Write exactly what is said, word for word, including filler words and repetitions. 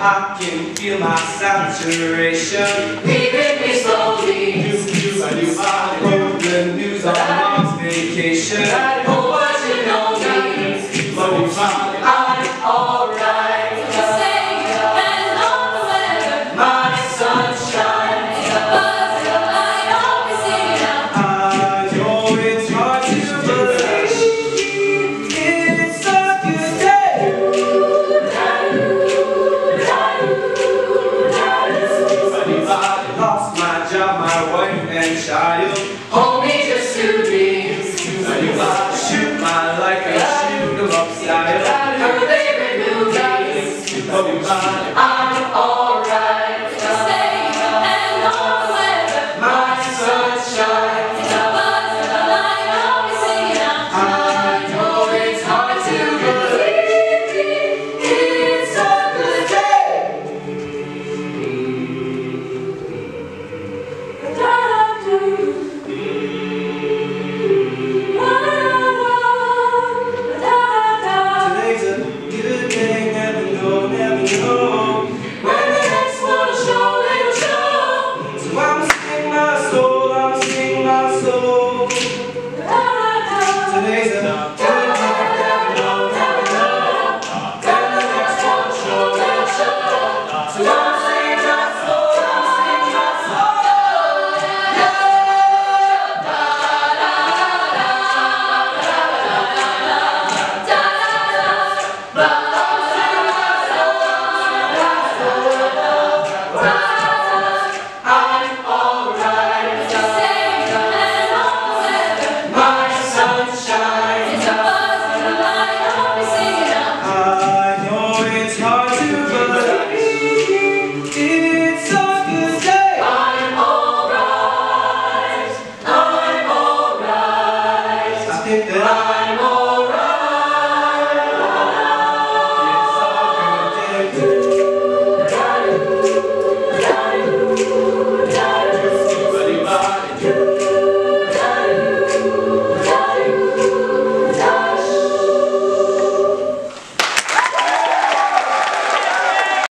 I can feel my saturation. Leaving me slowly. You, you, you, I wrote the news on mom's vacation. I know what you know me. But I'm alright. Just say and on the weather. My sunshine. The buzz of light always singing out. I know it's hard to believe it's a good day. I lost my job, my wife and child. Homie just sued me. I shoot my life and shoot them up style. Heard they removed me. I'm alright. Just say and on the weather. My sunshine. The buzz of the light always singing out. I know it's hard to believe it's a good day. Da-da-do. Today's a good day, never know, never know. When the next one will show, it'll show. So I'ma sing my soul, I'ma sing my soul. Today's a good day, never know, never know. When the next one will show, it'll show. So I'ma sing my soul, I'ma sing my soul. I'm alright. Just say and on the weather. My sunshine. It's a buzz of the light always singing out. I know it's hard to believe it's a good day. I'm alright. I'm alright. I think that I